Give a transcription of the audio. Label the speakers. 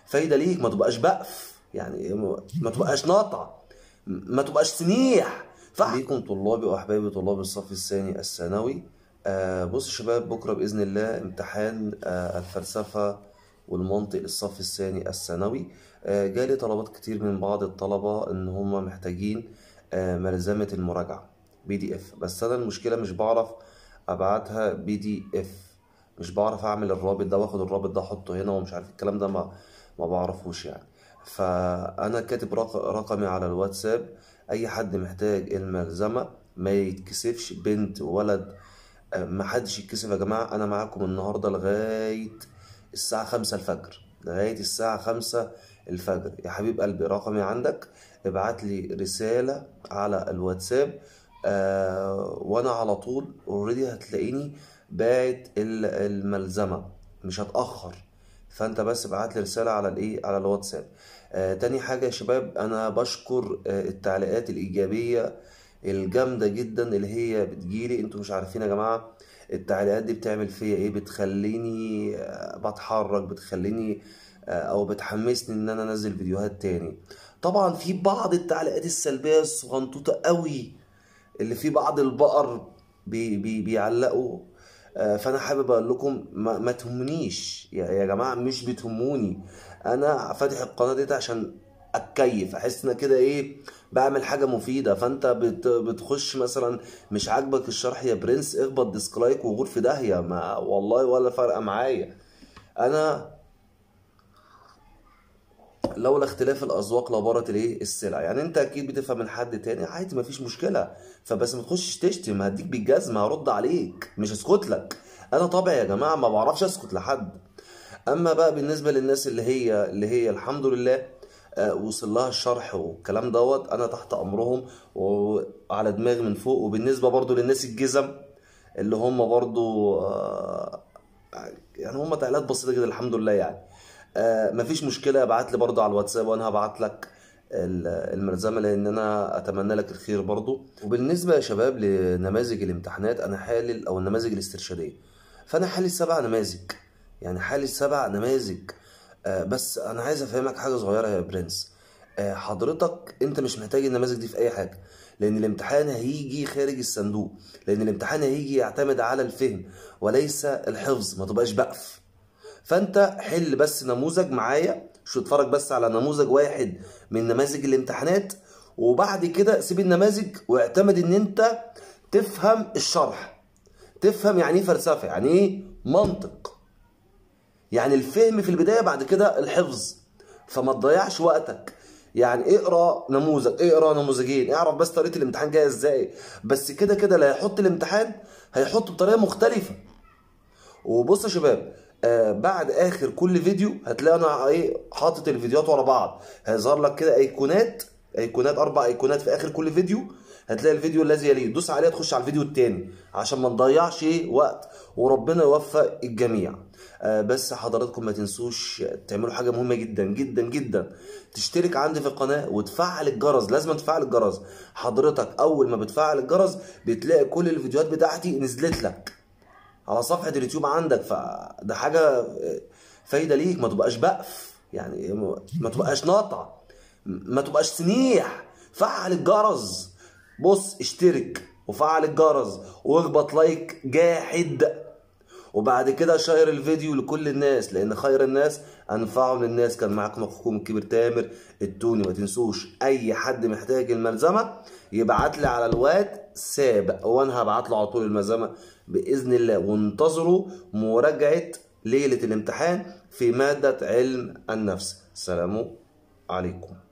Speaker 1: فايده ليك، ما تبقاش بقف يعني، ما تبقاش ناطع، ما تبقاش سنيح. ليكم طلابي واحبابي طلاب الصف الثاني الثانوي. بص يا شباب، بكره باذن الله امتحان الفلسفه والمنطق للصف الثاني الثانوي. جالي طلبات كتير من بعض الطلبه ان هم محتاجين ملزمه المراجعه PDF، بس انا المشكله مش بعرف ابعتها PDF، مش بعرف اعمل الرابط ده واخد الرابط ده احطه هنا ومش عارف الكلام ده، ما بعرفوش يعني. فانا كاتب رقمي على الواتساب، اي حد محتاج الملزمه ما يتكسفش، بنت ولد، ما حدش يتكسف يا جماعه. انا معاكم النهارده لغايه الساعه 5 الفجر، لغايه الساعه 5 الفجر يا حبيب قلبي. رقمي عندك، ابعت لي رساله على الواتساب، وانا على طول اوريدي هتلاقيني باعت الملزمه، مش هتاخر. فانت بس ابعت لي رساله على الايه، على الواتساب. تاني حاجه يا شباب، انا بشكر التعليقات الايجابيه الجامده جدا اللي هي بتجيلي. انتوا مش عارفين يا جماعه التعليقات دي بتعمل فيا ايه، بتخليني بتحرك، بتخليني او بتحمسني ان انا انزل فيديوهات تاني. طبعا في بعض التعليقات السلبيه الصغنطوطه قوي اللي في بعض البقر بيعلقوا، فانا حابب اقول لكم ما تهمنيش يا جماعه، مش بتهموني. انا فاتح القناه دي عشان اتكيف، احس ان كده ايه، بعمل حاجه مفيده. فانت بتخش مثلا مش عاجبك الشرح يا برنس، اخبط ديسكلايك وغور في داهيه، ما والله ولا فارقه معايا. انا لولا اختلاف الاذواق لبارت الايه السلع، يعني انت اكيد بتفهم من حد تاني عادي، مفيش مشكله. فبس ما تخشش تشتم، هديك بالجزمه، هرد عليك، مش هسكت لك. انا طبعي يا جماعه ما بعرفش اسكت لحد. اما بقى بالنسبه للناس اللي هي الحمد لله وصل لها الشرح والكلام دوت، انا تحت امرهم وعلى دماغي من فوق. وبالنسبه برضو للناس الجزم اللي هم برضو يعني هم تعليقات بسيطه كده الحمد لله يعني. مفيش مشكله، ابعت لي برضو على الواتساب وانا هبعت لك الملزمه، لان انا اتمنى لك الخير برضو. وبالنسبه يا شباب لنماذج الامتحانات، انا حالل او النماذج الاسترشاديه، فانا حالل 7 نماذج، يعني حالل 7 نماذج. بس انا عايز افهمك حاجه صغيره يا برنس. حضرتك انت مش محتاج النماذج دي في اي حاجه، لان الامتحان هيجي خارج الصندوق، لان الامتحان هيجي يعتمد على الفهم وليس الحفظ، ما تبقاش بقف. فانت حل بس نموذج معايا، شو اتفرج بس على نموذج واحد من نماذج الامتحانات، وبعد كده سيب النماذج واعتمد ان انت تفهم الشرح، تفهم يعني ايه فلسفه، يعني ايه منطق، يعني الفهم في البدايه، بعد كده الحفظ. فما تضيعش وقتك، يعني اقرا نموذج، اقرا نموذجين، اعرف بس طريقه الامتحان جايه ازاي. بس كده كده اللي هيحط الامتحان هيحطه بطريقه مختلفه. وبص يا شباب، بعد اخر كل فيديو هتلاقي انا ايه حاطط الفيديوهات ورا بعض، هيظهر لك كده ايقونات، 4 ايقونات في اخر كل فيديو. هتلاقي الفيديو الذي يليه، دوس عليه تخش على الفيديو التاني عشان ما نضيعش وقت، وربنا يوفق الجميع. بس حضراتكم ما تنسوش تعملوا حاجه مهمه جدا جدا جدا، تشترك عندي في القناه وتفعل الجرس، لازم تفعل الجرس. حضرتك اول ما بتفعل الجرس بتلاقي كل الفيديوهات بتاعتي نزلت لك على صفحة اليوتيوب عندك، فده حاجة فايدة ليك، ما تبقاش بقف يعني، ما تبقاش ناطع، ما تبقاش سنيح. فعل الجرس، بص اشترك وفعل الجرس واخبط لايك جاحد، وبعد كده شير الفيديو لكل الناس، لان خير الناس انفعهم للناس. كان معاكم اخوكم الكبير تامر التوني. ما تنسوش اي حد محتاج الملزمه يبعت لي على الواتساب وانا هبعت له على طول الملزمه باذن الله. وانتظروا مراجعه ليله الامتحان في ماده علم النفس. السلام عليكم.